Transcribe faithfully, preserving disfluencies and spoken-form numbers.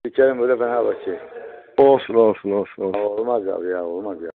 Dikerim böyle Fenerbahçe. Olsun olsun olsun olsun. Olmaz abi ya olmaz ya.